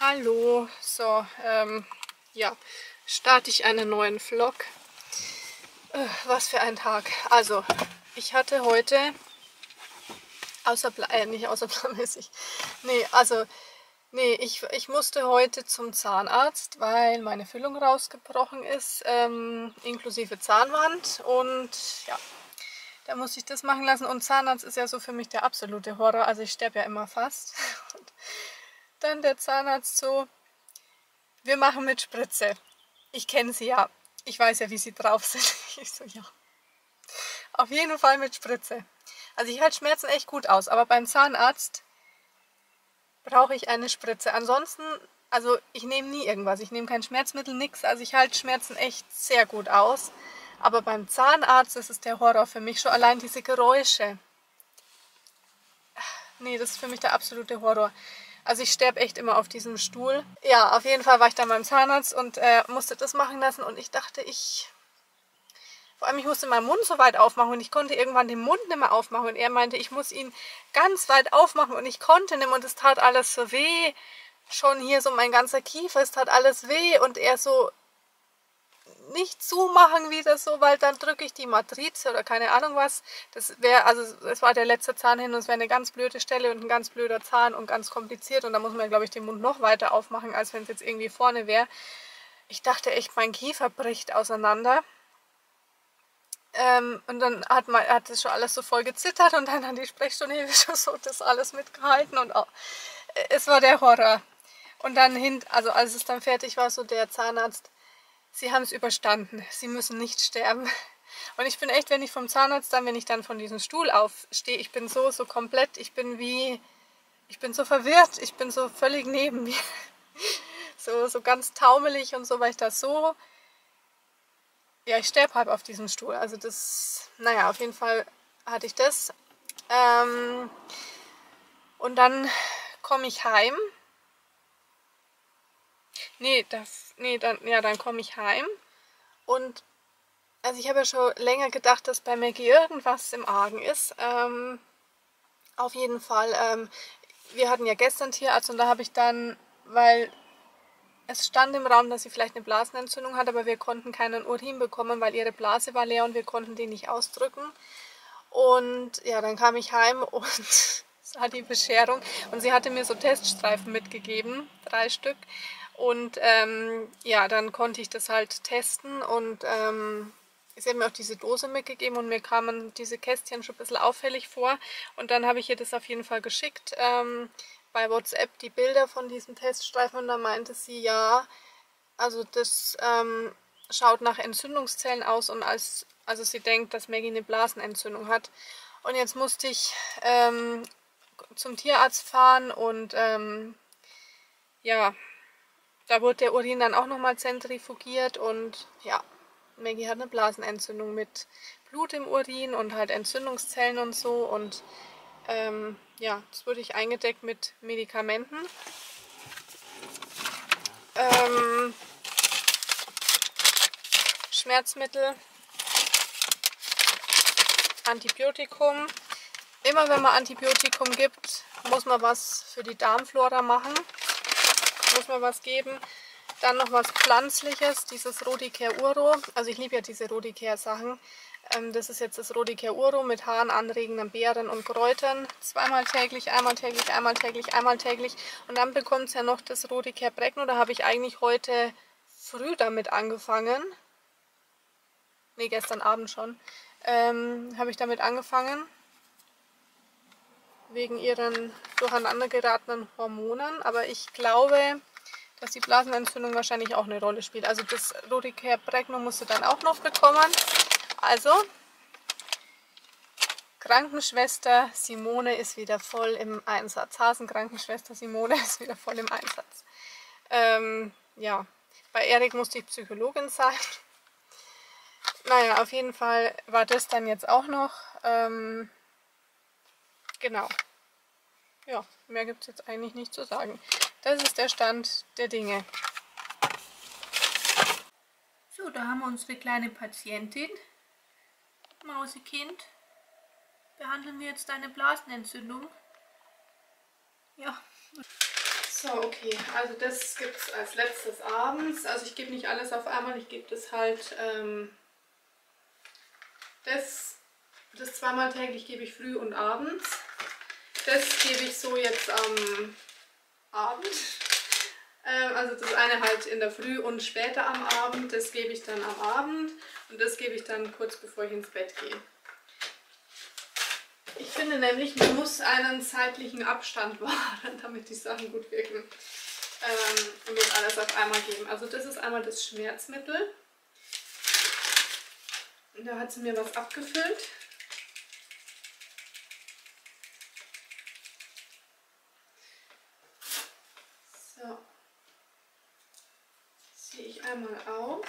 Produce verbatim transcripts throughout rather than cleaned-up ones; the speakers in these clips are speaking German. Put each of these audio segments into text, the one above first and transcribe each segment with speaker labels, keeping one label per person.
Speaker 1: Hallo, so, ähm, ja, starte ich einen neuen Vlog. Äh, was für ein Tag. Also, ich hatte heute, außer, äh, nicht außerplanmäßig, nee, also, nee, ich, ich musste heute zum Zahnarzt, weil meine Füllung rausgebrochen ist, ähm, inklusive Zahnwand und ja, da musste ich das machen lassen und Zahnarzt ist ja so für mich der absolute Horror, also ich sterbe ja immer fast. Und dann der Zahnarzt so: Wir machen mit Spritze. Ich kenne sie ja. Ich weiß ja, wie sie drauf sind. Ich so, ja. Auf jeden Fall mit Spritze. Also ich halte Schmerzen echt gut aus, aber beim Zahnarzt brauche ich eine Spritze. Ansonsten, also ich nehme nie irgendwas. Ich nehme kein Schmerzmittel, nichts. Also ich halte Schmerzen echt sehr gut aus. Aber beim Zahnarzt ist es der Horror für mich. Schon allein diese Geräusche. Nee, das ist für mich der absolute Horror. Also ich sterbe echt immer auf diesem Stuhl. Ja, auf jeden Fall war ich dann beim Zahnarzt und äh, musste das machen lassen. Und ich dachte, ich... Vor allem, ich musste meinen Mund so weit aufmachen und ich konnte irgendwann den Mund nicht mehr aufmachen. Und er meinte, ich muss ihn ganz weit aufmachen und ich konnte nicht mehr. Und es tat alles so weh. Schon hier so mein ganzer Kiefer, es tat alles weh. Und er so... nicht zumachen wieder so, weil dann drücke ich die Matrize oder keine Ahnung was. Das wäre, also es war der letzte Zahn hin und es wäre eine ganz blöde Stelle und ein ganz blöder Zahn und ganz kompliziert und da muss man, glaube ich, den Mund noch weiter aufmachen, als wenn es jetzt irgendwie vorne wäre. Ich dachte echt, mein Kiefer bricht auseinander. Ähm, und dann hat man, hat das schon alles so voll gezittert und dann hat die Sprechstunde schon so das alles mitgehalten und auch, es war der Horror. Und dann hin, also als es dann fertig war, so der Zahnarzt: Sie haben es überstanden. Sie müssen nicht sterben. Und ich bin echt, wenn ich vom Zahnarzt dann, wenn ich dann von diesem Stuhl aufstehe, ich bin so, so komplett, ich bin wie, ich bin so verwirrt, ich bin so völlig neben mir. So, so ganz taumelig und so, weil ich da so, ja, ich sterbe halb auf diesem Stuhl. Also das, naja, auf jeden Fall hatte ich das. Ähm, und dann komme ich heim. Nee, das, nee, dann, ja, dann komme ich heim und also ich habe ja schon länger gedacht, dass bei Maggie irgendwas im Argen ist. Ähm, auf jeden Fall, ähm, wir hatten ja gestern Tierarzt und da habe ich dann, weil es stand im Raum, dass sie vielleicht eine Blasenentzündung hat, aber wir konnten keinen Urin bekommen, weil ihre Blase war leer und wir konnten den nicht ausdrücken. Und ja, dann kam ich heim und es war die Bescherung und sie hatte mir so Teststreifen mitgegeben, drei Stück. Und ähm, ja, dann konnte ich das halt testen und ähm, sie hat mir auch diese Dose mitgegeben und mir kamen diese Kästchen schon ein bisschen auffällig vor. Und dann habe ich ihr das auf jeden Fall geschickt, ähm, bei WhatsApp die Bilder von diesen Teststreifen und da meinte sie, ja, also das ähm, schaut nach Entzündungszellen aus und als, also sie denkt, dass Maggie eine Blasenentzündung hat. Und jetzt musste ich ähm, zum Tierarzt fahren und ähm, ja, da wurde der Urin dann auch nochmal zentrifugiert und ja, Maggie hat eine Blasenentzündung mit Blut im Urin und halt Entzündungszellen und so. Und ähm, ja, jetzt wurde ich eingedeckt mit Medikamenten. Ähm, Schmerzmittel, Antibiotikum. Immer wenn man Antibiotikum gibt, muss man was für die Darmflora machen. Muss man was geben. Dann noch was Pflanzliches, dieses Rhodicare Uro. Also ich liebe ja diese Rhodicare Sachen. Ähm, das ist jetzt das Rhodicare Uro mit haarenanregenden Beeren und Kräutern. Zweimal täglich, einmal täglich, einmal täglich, einmal täglich. Und dann bekommt es ja noch das Rhodicare Pregno. Da habe ich eigentlich heute früh damit angefangen. Ne, gestern Abend schon. Ähm, habe ich damit angefangen. Wegen ihren durcheinander geratenen Hormonen. Aber ich glaube, dass die Blasenentzündung wahrscheinlich auch eine Rolle spielt. Also das Rhodicare Pregno musst du dann auch noch bekommen. Also, Krankenschwester Simone ist wieder voll im Einsatz. Hasenkrankenschwester Simone ist wieder voll im Einsatz. Ähm, ja, bei Erik musste ich Psychologin sein. Naja, auf jeden Fall war das dann jetzt auch noch. Ähm, genau. Ja, mehr gibt es jetzt eigentlich nicht zu sagen. Das ist der Stand der Dinge. So, da haben wir unsere kleine Patientin. Mausekind. Behandeln wir jetzt deine Blasenentzündung. Ja. So, okay, also das gibt es als letztes abends. Also ich gebe nicht alles auf einmal, ich gebe das halt, ähm, das, das zweimal täglich gebe ich früh und abends. Das gebe ich so jetzt am Abend. Ähm, also das eine halt in der Früh und später am Abend, das gebe ich dann am Abend und das gebe ich dann kurz bevor ich ins Bett gehe. Ich finde nämlich, man muss einen zeitlichen Abstand wahren, damit die Sachen gut wirken. Ähm, und nicht alles auf einmal geben. Also das ist einmal das Schmerzmittel. Und da hat sie mir was abgefüllt. So. Ziehe ich einmal auf.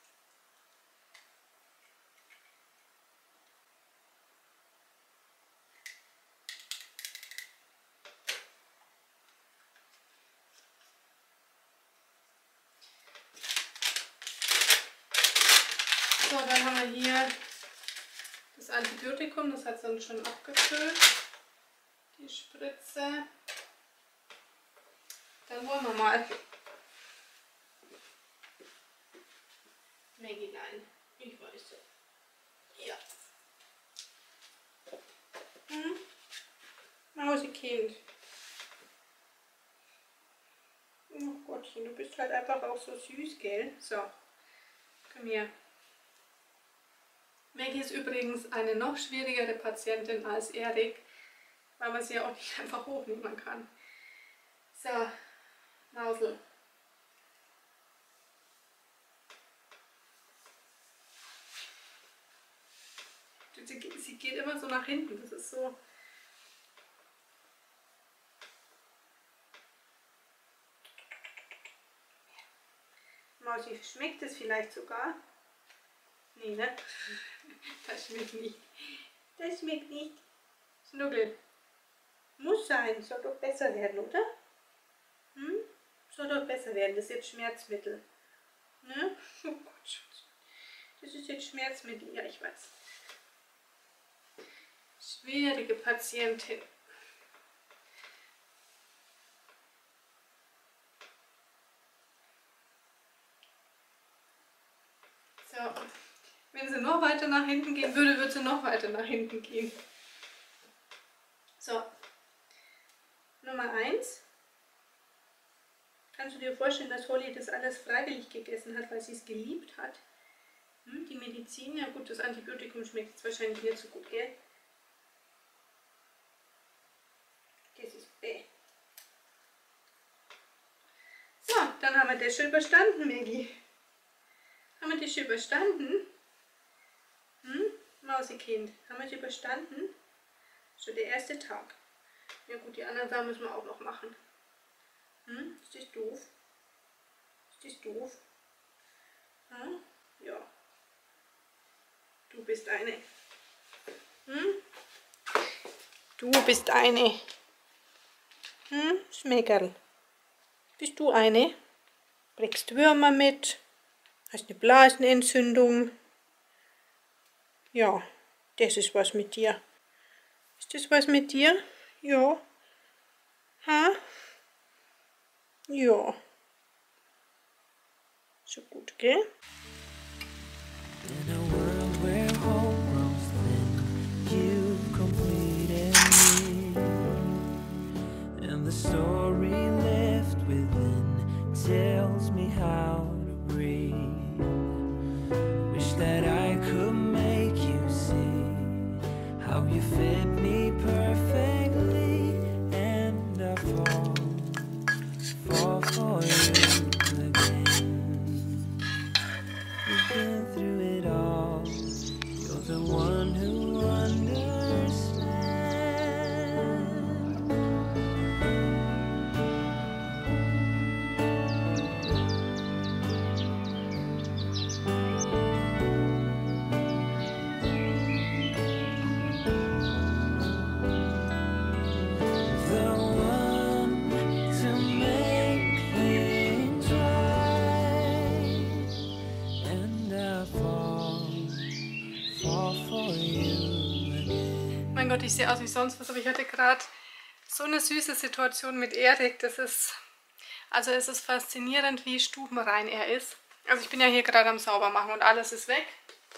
Speaker 1: So, dann haben wir hier das Antibiotikum, das hat sie dann schon abgefüllt, die Spritze. Dann wollen wir mal. Maggie, nein, ich weiß es. Ja. Hm? Mausekind. Oh Gottchen, du bist halt einfach auch so süß, gell? So, komm her. Maggie ist übrigens eine noch schwierigere Patientin als Erik, weil man sie ja auch nicht einfach hochnehmen kann. So, Mausel. Sie geht immer so nach hinten, das ist so. Mausi, schmeckt es vielleicht sogar? Nee, ne? Das schmeckt nicht. Das schmeckt nicht. Schnuggel. Muss sein, soll doch besser werden, oder? Hm? Soll doch besser werden, das ist jetzt Schmerzmittel. Ne? Oh Gott, das ist jetzt Schmerzmittel, ja, ich weiß. Schwierige Patientin. So, wenn sie noch weiter nach hinten gehen würde, würde sie noch weiter nach hinten gehen. So, Nummer eins. Kannst du dir vorstellen, dass Holly das alles freiwillig gegessen hat, weil sie es geliebt hat? Hm, die Medizin, ja gut, das Antibiotikum schmeckt jetzt wahrscheinlich nicht so gut, gell? Das ist bäh. So, dann haben wir das schon überstanden, Maggie. Haben wir das schon überstanden? Hm? Mausekind, haben wir es überstanden? Schon der erste Tag. Ja gut, die anderen Sachen müssen wir auch noch machen. Hm? Ist das doof? Ist das doof? Hm? Ja. Du bist eine. Hm? Du bist eine. Hm? Schmeckerl. Bist du eine? Bringst Würmer mit? Hast eine Blasenentzündung? Ja, das ist was mit dir. Ist das was mit dir? Ja. Ha? Ja. So gut, gell?
Speaker 2: In a world where hope grows thin, you've completed me. And the story left within tells me how to breathe. Wish that I could make you see how you fit me perfectly, and I fall, fall for you again. We've been through it all. You're the one who understands. The one to make things right. And I fall, fall for you again.
Speaker 1: Mein Gott, ich sehe aus wie sonst was, aber ich hatte gerade so eine süße Situation mit Erik, das ist Also es ist faszinierend, wie stubenrein er ist. Also ich bin ja hier gerade am Saubermachen und alles ist weg.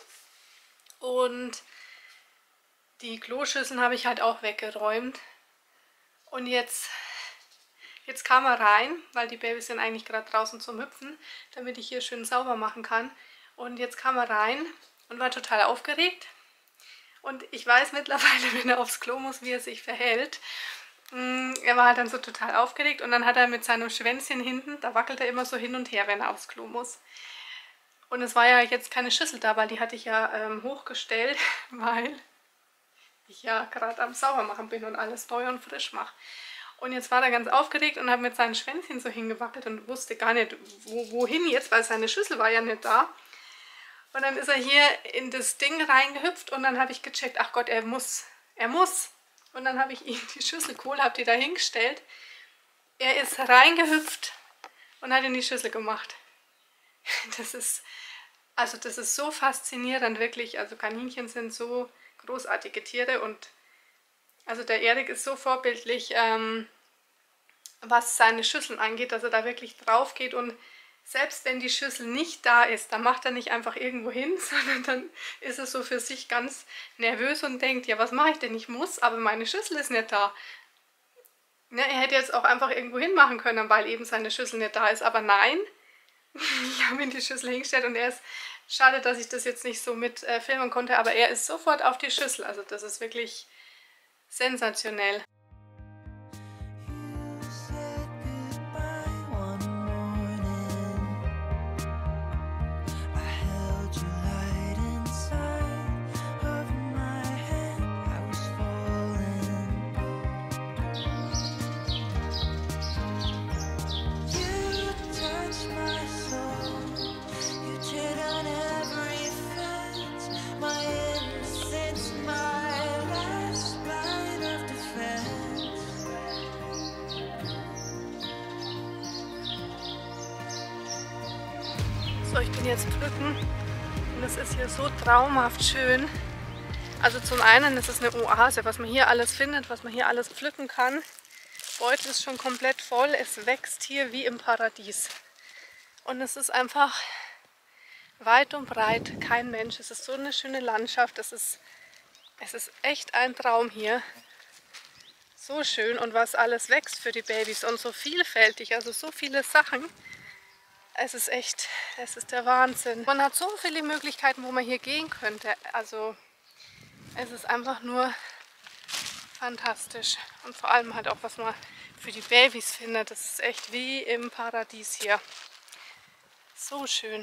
Speaker 1: Und die Kloschüsseln habe ich halt auch weggeräumt. Und jetzt, jetzt kam er rein, weil die Babys sind eigentlich gerade draußen zum Hüpfen, damit ich hier schön sauber machen kann. Und jetzt kam er rein und war total aufgeregt. Und ich weiß mittlerweile, wenn er aufs Klo muss, wie er sich verhält. Er war halt dann so total aufgeregt und dann hat er mit seinem Schwänzchen hinten, da wackelt er immer so hin und her, wenn er aufs Klo muss. Und es war ja jetzt keine Schüssel da, weil die hatte ich ja ähm, hochgestellt, weil ich ja gerade am Saubermachen bin und alles neu und frisch mache. Und jetzt war er ganz aufgeregt und hat mit seinen Schwänzchen so hingewackelt und wusste gar nicht, wo, wohin jetzt, weil seine Schüssel war ja nicht da. Und dann ist er hier in das Ding reingehüpft und dann habe ich gecheckt, ach Gott, er muss, er muss. Und dann habe ich ihm die Schüssel geholt, habe die da hingestellt. Er ist reingehüpft und hat in die Schüssel gemacht. Das ist, also das ist so faszinierend, wirklich. Also Kaninchen sind so großartige Tiere und also der Erik ist so vorbildlich, ähm, was seine Schüsseln angeht, dass er da wirklich drauf geht und selbst wenn die Schüssel nicht da ist, dann macht er nicht einfach irgendwo hin, sondern dann ist er so für sich ganz nervös und denkt, ja, was mache ich denn? Ich muss, aber meine Schüssel ist nicht da. Ja, er hätte jetzt auch einfach irgendwo hin machen können, weil eben seine Schüssel nicht da ist, aber nein, ich habe ihm die Schüssel hingestellt und er ist, schade, dass ich das jetzt nicht so mit äh, filmen konnte, aber er ist sofort auf die Schüssel, also das ist wirklich sensationell. So, ich bin jetzt pflücken und es ist hier so traumhaft schön. Also zum einen ist es eine Oase, was man hier alles findet, was man hier alles pflücken kann. Beutel ist schon komplett voll, es wächst hier wie im Paradies. Und es ist einfach weit und breit kein Mensch. Es ist so eine schöne Landschaft, es ist, es ist echt ein Traum hier. So schön und was alles wächst für die Babys und so vielfältig, also so viele Sachen. Es ist echt, es ist der Wahnsinn. Man hat so viele Möglichkeiten, wo man hier gehen könnte. Also es ist einfach nur fantastisch. Und vor allem halt auch, was man für die Babys findet. Das ist echt wie im Paradies hier. So schön.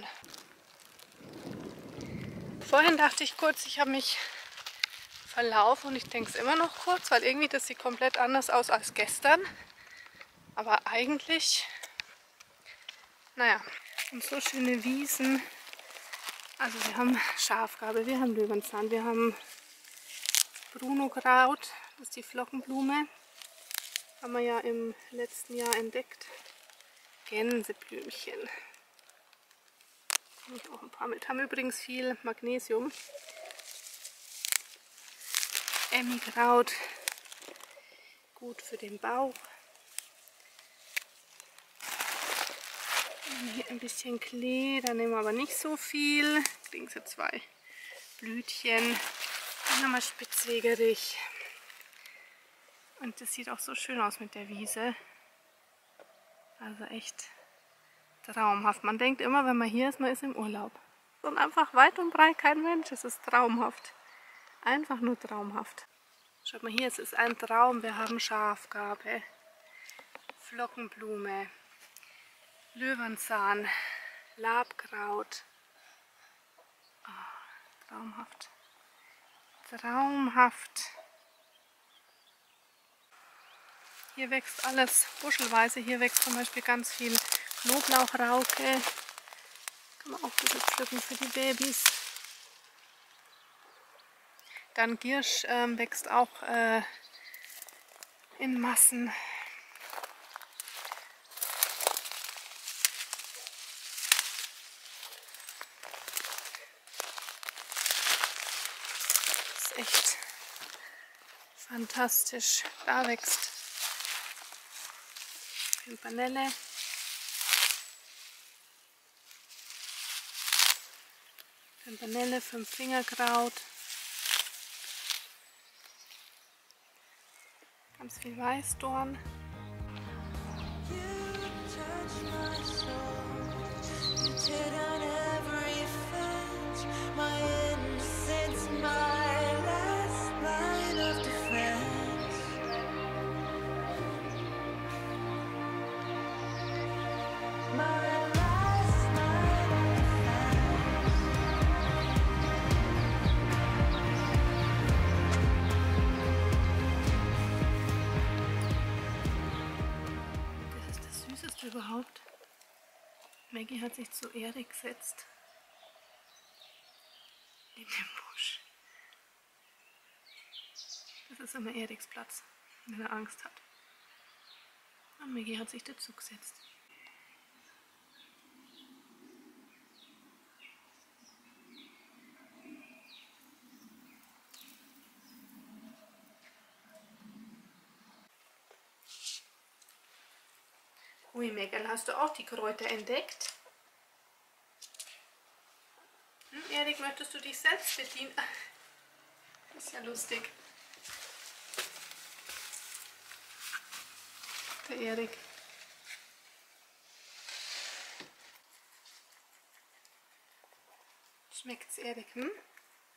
Speaker 1: Vorhin dachte ich kurz, ich habe mich verlaufen und ich denke es immer noch kurz, weil irgendwie das sieht komplett anders aus als gestern. Aber eigentlich... Naja, und so schöne Wiesen. Also wir haben Schafgarbe, wir haben Löwenzahn, wir haben Brunokraut, das ist die Flockenblume. Haben wir ja im letzten Jahr entdeckt. Gänseblümchen. Habe ich auch ein paar mit. Haben übrigens viel Magnesium. Emmikraut, gut für den Bauch. Hier ein bisschen Klee, da nehmen wir aber nicht so viel. Kriegen sie zwei Blütchen. Dann haben wir Spitzwegerich. Und das sieht auch so schön aus mit der Wiese. Also echt traumhaft. Man denkt immer, wenn man hier ist, man ist im Urlaub. Und einfach weit und breit kein Mensch. Es ist traumhaft. Einfach nur traumhaft. Schaut mal hier, es ist ein Traum. Wir haben Schafgarbe, Flockenblume, Löwenzahn, Labkraut. Oh, traumhaft. Traumhaft. Hier wächst alles buschelweise. Hier wächst zum Beispiel ganz viel Knoblauchrauke. Kann man auch ein bisschen pflücken für die Babys. Dann Giersch ähm, wächst auch äh, in Massen. Das ist echt fantastisch. Da wächst Pimpernelle. Campanelle, Fünffingerkraut. Ganz viel Weißdorn. Überhaupt. Maggie hat sich zu Erik gesetzt. In dem Busch. Das ist immer Eriks Platz, wenn er Angst hat. Und Maggie hat sich dazu gesetzt. Ui, Megal, hast du auch die Kräuter entdeckt? Hm, Erik, möchtest du dich selbst bedienen? Das ist ja lustig. Der Erik. Schmeckt's, Erik, hm?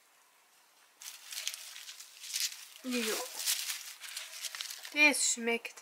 Speaker 1: Jo. Das schmeckt.